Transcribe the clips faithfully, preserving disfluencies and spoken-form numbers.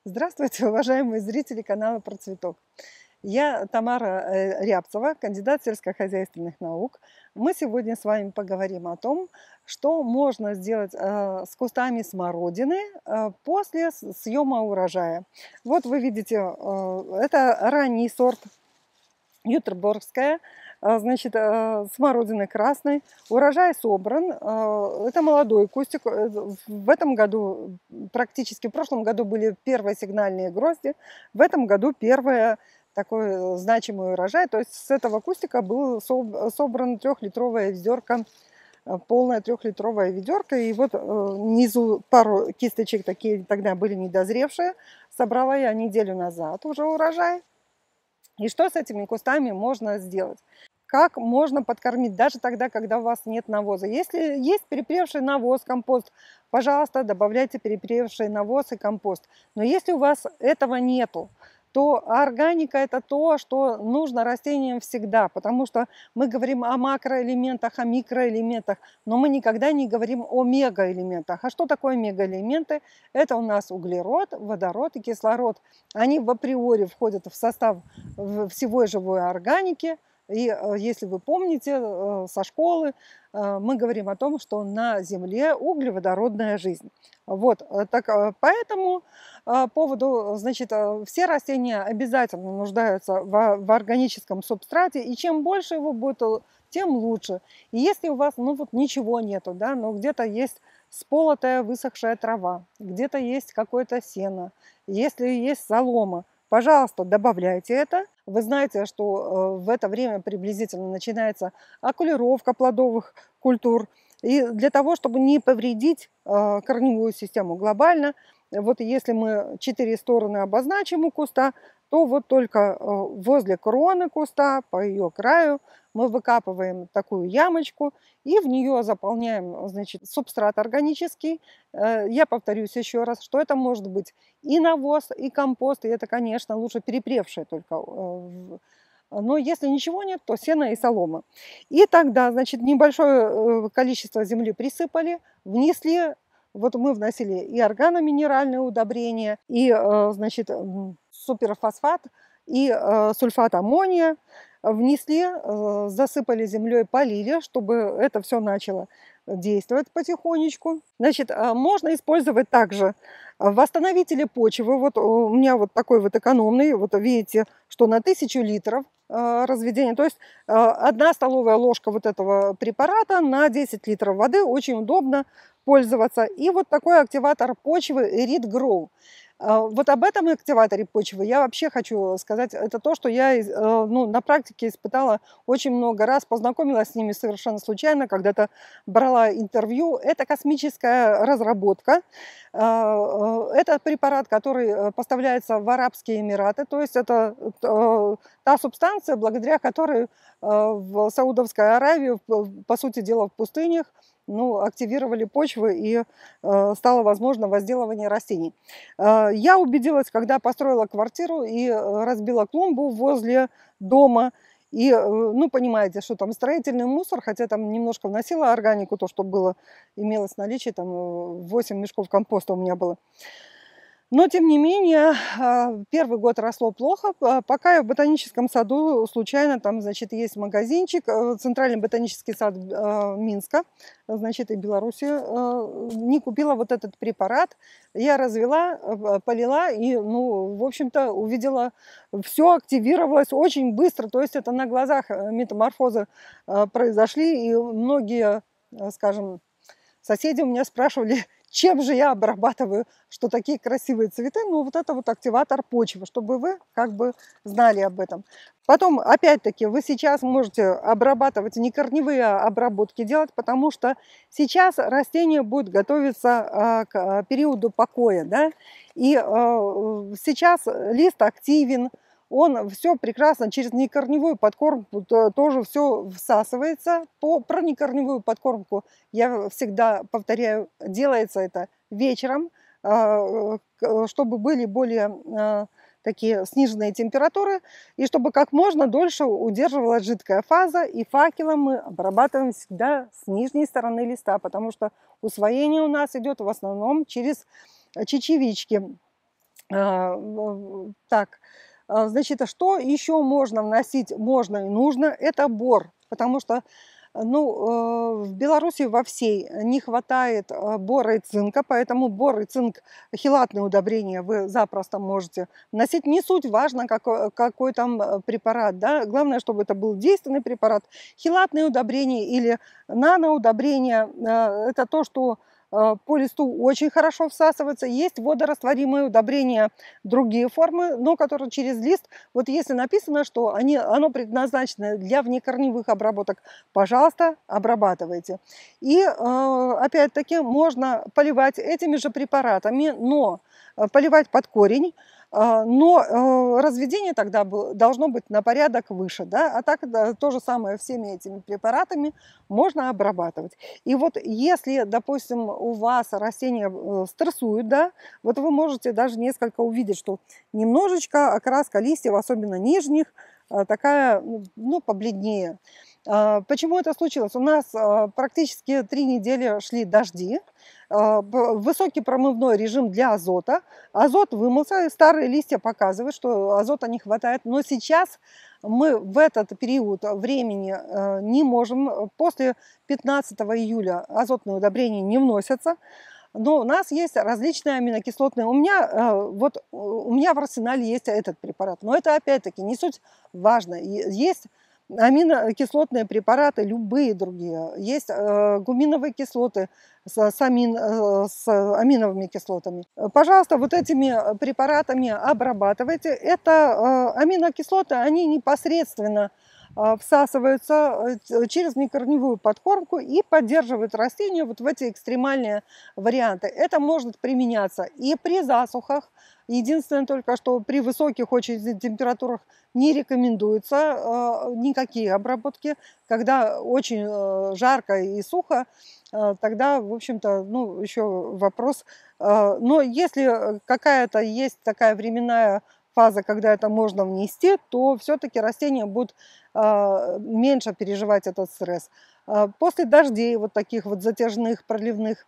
Здравствуйте, уважаемые зрители канала про цветок. Я Тамара э, Рябцева, кандидат сельскохозяйственных наук. Мы сегодня с вами поговорим о том, что можно сделать э, с кустами смородины э, после с- съема урожая. Вот вы видите, э, это ранний сорт Ютерборгская, а, значит, э, смородины красной. Урожай собран. э, Это молодой кустик. э, В этом году, практически в прошлом году были первые сигнальные грозди. В этом году первое такой э, значимый урожай. То есть с этого кустика был соб- собран трехлитровая ведерко, э, полная трехлитровая ведерко. И вот э, внизу пару кисточек такие тогда были недозревшие. Собрала я неделю назад уже урожай. И что с этими кустами можно сделать? Как можно подкормить даже тогда, когда у вас нет навоза? Если есть перепревший навоз, компост, пожалуйста, добавляйте перепревший навоз и компост. Но если у вас этого нету, то органика – это то, что нужно растениям всегда, потому что мы говорим о макроэлементах, о микроэлементах, но мы никогда не говорим о мегаэлементах. А что такое мегаэлементы? Это у нас углерод, водород и кислород. Они в априори входят в состав всего живой органики. И э, если вы помните э, со школы, э, мы говорим о том, что на Земле углеводородная жизнь. Вот, э, так, э, по этому э, поводу, значит, э, все растения обязательно нуждаются в, в органическом субстрате, и чем больше его будет, э, тем лучше. И если у вас, ну вот ничего нету, да, но где-то есть сполотая высохшая трава, где-то есть какое-то сено, если есть солома, пожалуйста, добавляйте это. Вы знаете, что э, в это время приблизительно начинается окулировка плодовых культур. И для того, чтобы не повредить э, корневую систему глобально, вот если мы четыре стороны обозначим у куста, то вот только э, возле кроны куста, по ее краю, мы выкапываем такую ямочку и в нее заполняем, значит, субстрат органический. Э, Я повторюсь еще раз, что это может быть и навоз, и компост, и это, конечно, лучше перепревшее только. э, Но если ничего нет, то сено и солома. И тогда, значит, небольшое э, количество земли присыпали, внесли, вот мы вносили и органоминеральные удобрения, и, э, значит, м, суперфосфат, и э, сульфат аммония, внесли, э, засыпали землей, полили, чтобы это все начало действовать потихонечку. Значит, а, можно использовать также а, восстановители почвы. Вот у меня вот такой вот экономный, вот видите, что на тысячу литров а, разведения. То есть а, одна столовая ложка вот этого препарата на десять литров воды. Очень удобно пользоваться. И вот такой активатор почвы Reed Grow. А, Вот об этом активаторе почвы я вообще хочу сказать. Это то, что я из- э, ну, на практике испытала очень много раз, познакомилась с ними совершенно случайно, когда-то брала интервью. Это космическая разработка. А, э, Это препарат, который э, поставляется в Арабские Эмираты. То есть это э, та субстанция, благодаря которой э, в Саудовской Аравии, в- по сути дела, в пустынях, ну, активировали почвы и э, стало возможно возделывание растений. Э, Я убедилась, когда построила квартиру и э, разбила клумбу возле дома. И, э, ну, понимаете, что там строительный мусор, хотя там немножко вносила органику, то, что было, имелось в наличии, там э, восемь мешков компоста у меня было. Но, тем не менее, а, первый год росло плохо. П Пока я в ботаническом саду случайно, там, значит, есть магазинчик, э, Центральный ботанический сад а, Минска, значит, и Беларуси, э, не купила вот этот препарат. Я развела, э, полила и, ну, в общем-то, увидела, все активировалось очень быстро. То есть это на глазах э, метаморфозы э, произошли, и многие, э, скажем, соседи у меня спрашивали, чем же я обрабатываю, что такие красивые цветы. Ну, вот это вот активатор почвы, чтобы вы как бы знали об этом. Потом, опять-таки, вы сейчас можете обрабатывать, не корневые обработки делать, потому что сейчас растение будет готовиться а, к а, периоду покоя, да, и а, сейчас лист активен, он все прекрасно через некорневую подкормку то- тоже все всасывается. По, про некорневую подкормку я всегда повторяю, делается это вечером, а, к- чтобы были более а, такие сниженные температуры, и чтобы как можно дольше удерживалась жидкая фаза. И факелом мы обрабатываем всегда с нижней стороны листа, потому что усвоение у нас идет в основном через чечевички. А, в- Так, а, значит, а что еще можно вносить, можно и нужно, это бор, потому что ну, э, в Беларуси во всей не хватает э, бора и цинка, поэтому бор и цинк, хелатные удобрения вы запросто можете вносить. Не суть важно, какой, какой там э, препарат, да, главное, чтобы это был действенный препарат. Хелатные удобрения или наноудобрения э, – это то, что э, по листу очень хорошо всасывается. Есть водорастворимые удобрения, другие формы, но которые через лист. Вот если написано, что они, оно предназначено для внекорневых обработок, пожалуйста, обрабатывайте. И э, опять-таки можно поливать этими же препаратами, но э, поливать под корень, э, но э, разведение тогда был- должно быть на порядок выше. Да? А так да, то же самое всеми этими препаратами можно обрабатывать. И вот если, допустим, у вас растения э, стрессуют, да, вот вы можете даже несколько увидеть, что немножечко окраска листьев, особенно нижних, э, такая, ну, побледнее. А, Почему это случилось? У нас а, практически три недели шли дожди, а, б- высокий промывной режим для азота. Азот вымылся, и старые листья показывают, что азота не хватает. Но сейчас мы в этот период времени э, не можем. После пятнадцатого июля азотные удобрения не вносятся. Но у нас есть различные аминокислотные. У меня, э, вот, э, у меня в арсенале есть этот препарат. Но это опять-таки не суть важно. Е- Есть аминокислотные препараты, любые другие. Есть э, гуминовые кислоты с, с амин- э, с аминовыми кислотами. Э, Пожалуйста, вот этими э, препаратами обрабатывайте. Это э, аминокислоты, они непосредственно а, всасываются э, через некорневую подкормку и поддерживают растения вот в эти экстремальные варианты. Это может применяться и при засухах. Единственное только, что при высоких очень температурах не рекомендуется э, никакие обработки. Когда очень э, жарко и сухо, э, тогда, в общем-то, ну, еще вопрос. Э, Но если какая-то есть такая временная фаза, когда это можно внести, то все-таки растения будут а, меньше переживать этот стресс. А, После дождей, вот таких вот затяжных, проливных,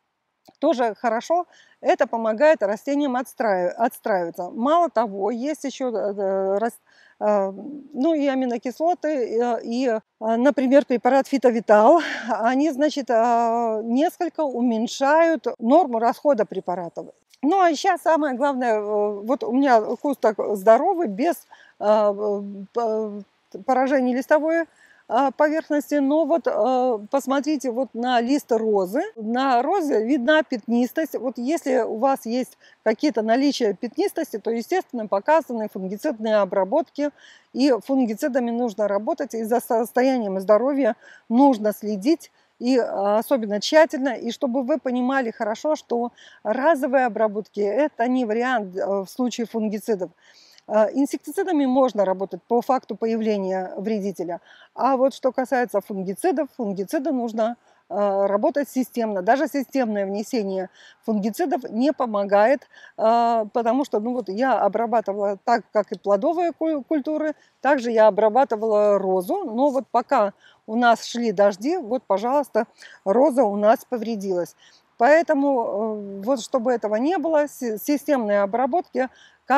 тоже хорошо. Это помогает растениям отстраив- отстраиваться. Мало того, есть еще э, э, рас- а, ну, и аминокислоты, э, и, а, например, препарат фитовитал. Они, значит, а, несколько уменьшают норму расхода препаратов. Ну, а сейчас самое главное, э, вот у меня куст так здоровый, без а, в- п- поражений листовой а, поверхности, но вот э, посмотрите вот на лист розы. На розе видна пятнистость. Вот если у вас есть какие-то наличия пятнистости, то, естественно, показаны фунгицидные обработки, и фунгицидами нужно работать, и за состоянием здоровья нужно следить, и а, особенно тщательно, и чтобы вы понимали хорошо, что разовые обработки – это не вариант э, в случае фунгицидов. А, Инсектицидами можно работать по факту появления вредителя. А вот что касается фунгицидов, фунгициды нужно а, работать системно. Даже системное внесение фунгицидов не помогает, а, потому что ну вот я обрабатывала так, как и плодовые культуры, также я обрабатывала розу, но вот пока у нас шли дожди, вот, пожалуйста, роза у нас повредилась. Поэтому э, вот чтобы этого не было, системные обработки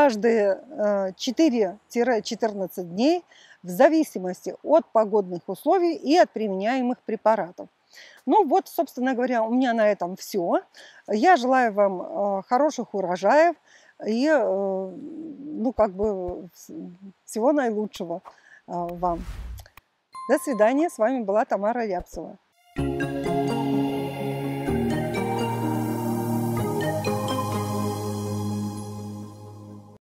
каждые четыре-четырнадцать дней в зависимости от погодных условий и от применяемых препаратов. Ну вот, собственно говоря, у меня на этом все. Я желаю вам э, хороших урожаев и, э, ну, как бы всего наилучшего э, вам. До свидания. С вами была Тамара Рябцева.